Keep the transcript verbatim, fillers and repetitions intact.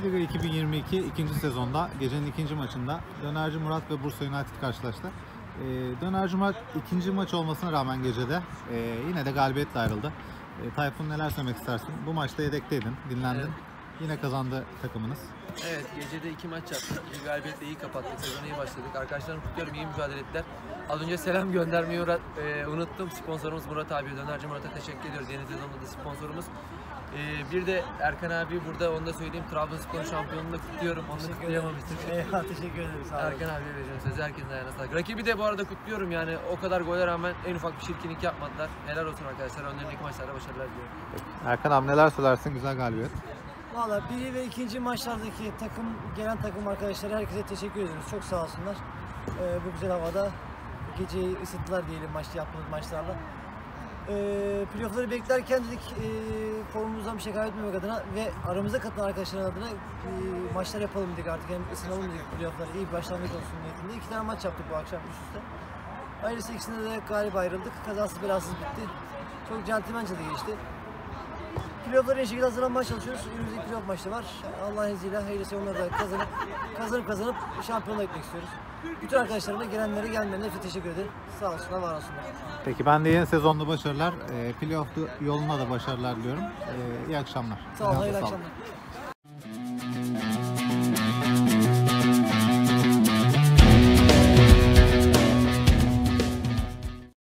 Bundesliga iki bin yirmi iki ikinci sezonda gecenin ikinci maçında Dönerci Murat ve Bursa United karşılaştı. E, Dönerci Murat ikinci maç olmasına rağmen gecede e, yine de galibiyetle ayrıldı. E, Tayfun, neler söylemek istersin? Bu maçta yedekteydin, dinlendin. Evet. Yine kazandı takımınız. Evet, gecede iki maç yaptık. Bir galibiyetle iyi kapattık. Sezona iyi başladık. Arkadaşlarım kutluyorum, iyi mücadele ettiler. Az önce selam göndermeyi e, unuttum. Sponsorumuz Murat abi, Dönerci Murat'a teşekkür ediyoruz. Yeni sezonda da sponsorumuz. E, bir de Erkan abi burada, onu da söyleyeyim. Trabzonspor şampiyonluğunu da kutluyorum. Onu da kutlayamamıştım. Eyvallah, teşekkür ederim. Sağ olun. Erkan abiye vereceğim sözü. Herkesin ayağına sağlık. Rakibi de bu arada kutluyorum. Yani o kadar gole rağmen en ufak bir çirkinlik yapmadılar. Helal olsun arkadaşlar. Önlerindeki maçlarda başarılar diliyorum. Erkan abi, neler söylersin? Güzel galibiyet. Valla biri ve ikinci maçlardaki takım, gelen takım arkadaşlara herkese teşekkür ediyoruz. Çok sağ olsunlar. Ee, bu güzel havada geceyi ısıttılar diyelim maçta yaptığımız maçlarla. Ee, playoff'ları beklerken dedik e, formumuzdan bir şey kaybetmemek adına ve aramızda katılan arkadaşların adına e, maçlar yapalım dedik artık. Hem ısınalım dedik playoff'lara, iyi bir başlangıç olsun niyetinde. İki tane maç yaptık bu akşam üst üste. Ayrıca ikisinde de galip ayrıldık. Kazasız belasız bitti. Çok centilmence de geçti. Playoff'lara en şekilde hazırlanmaya çalışıyoruz. Önümüzdeki playoff maçta var. Allah'ın izniyle hayırlısı onları da kazanıp kazanıp kazanıp şampiyonluğa gitmek istiyoruz. Bütün arkadaşlarıma, gelenlere, gelmeyenlere hepsi teşekkür ederim. Sağ olsunlar, var olsunlar. Peki, ben de yeni sezonda başarılar, e, playoff yoluna da başarılar diliyorum. E, iyi akşamlar. Sağ olun, hayırlı akşamlar.